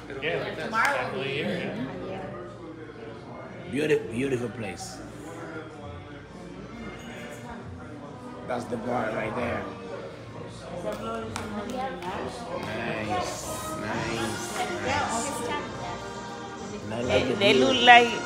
Yeah, like that's Tomorrow will exactly be here. Yeah. a year. Beautiful, beautiful place. That's the bar right there. Nice, nice, Yeah, nice. August 10th. And I like the They look view. like